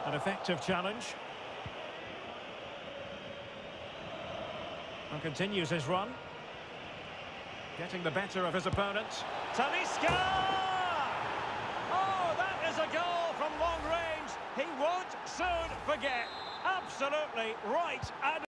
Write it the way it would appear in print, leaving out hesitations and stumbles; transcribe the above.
An effective challenge. And continues his run. Getting the better of his opponent. Talisca! Oh, that is a goal from long range. He won't soon forget. Absolutely right.